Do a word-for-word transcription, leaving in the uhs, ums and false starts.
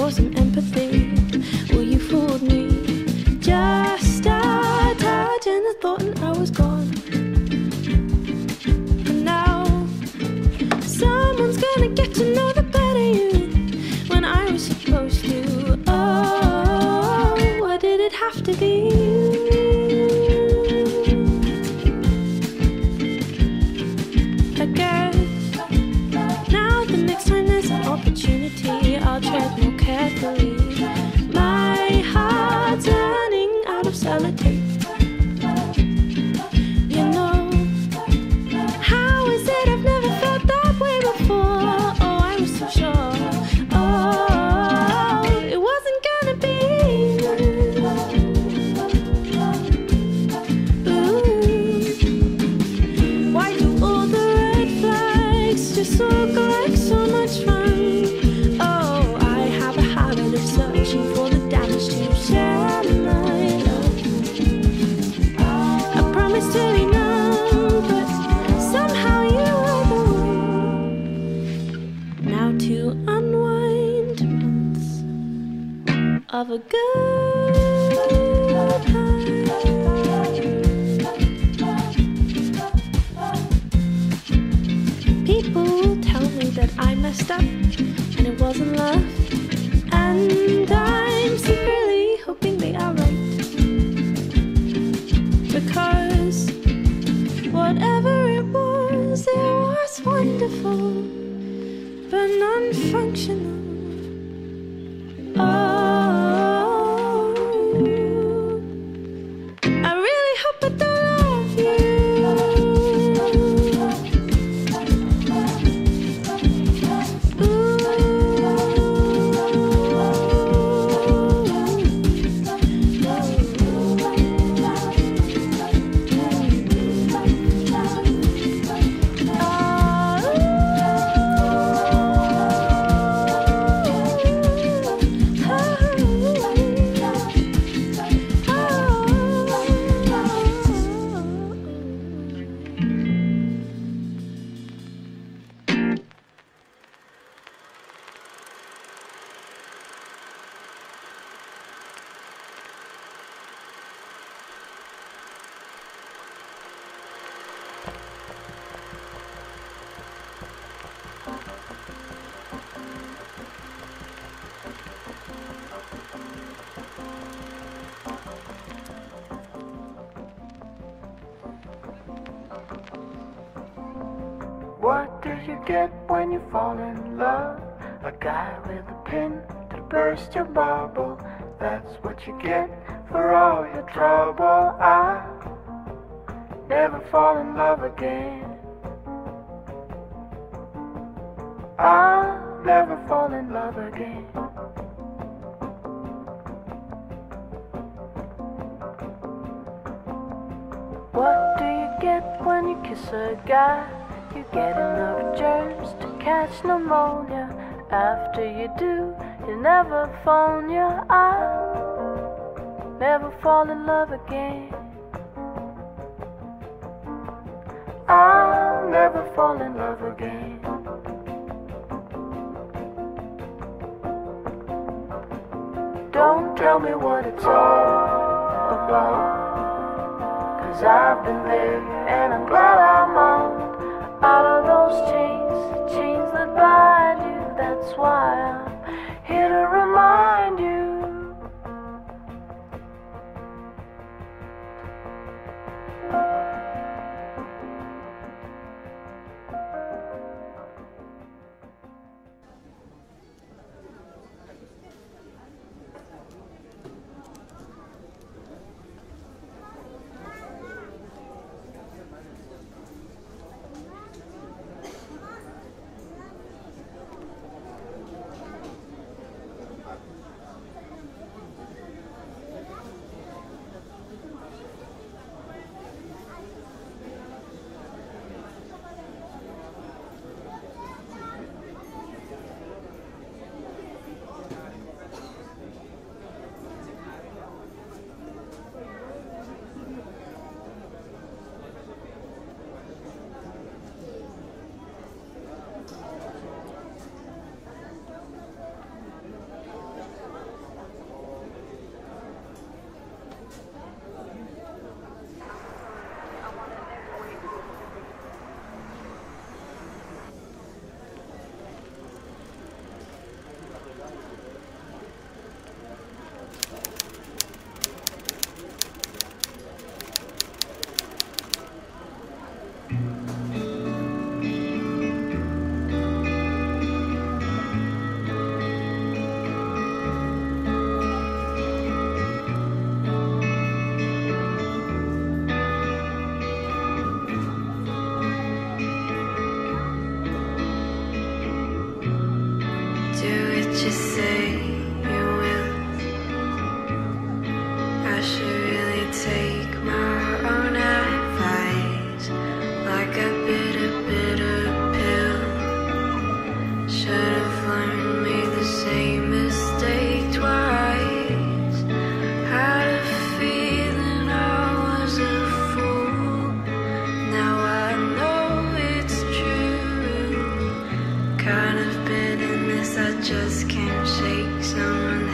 wasn't empathy. Well, you fooled me. Just a touch and a thought and I was gone. And now someone's gonna get to know the better you when I was supposed to. Oh, why did it have to be you? I guess now the next time there's an opportunity, I'll tread more carefully. My heart's running out of sellotape. You know, how is it I've never felt that way before? Oh, I was so sure. Oh, it wasn't gonna be you. Ooh. Why do all the red flags just look like so much fun? Oh, I have a habit of searching for the damage to share my love. I promised to be numb, but somehow you were the one. Now to unwind months of a good time. People will tell me that I messed up and it wasn't love, and I'm secretly hoping they are right, because whatever it was, it was wonderful but non-functional. Oh, I really hope I don't love you. What do you get when you fall in love? A guy with a pin to burst your bubble. That's what you get for all your trouble. I never fall in love again. I'll never fall in love again. What do you get when you kiss a guy? You get enough germs to catch pneumonia. After you do, you never phone your eye. Never fall in love again. I'll never fall in love again. Don't tell me what it's all about, 'cause I've been there and I'm glad I'm out. Out of those chains, chains that bind you. That's why I'm here to remind you. shakes and runs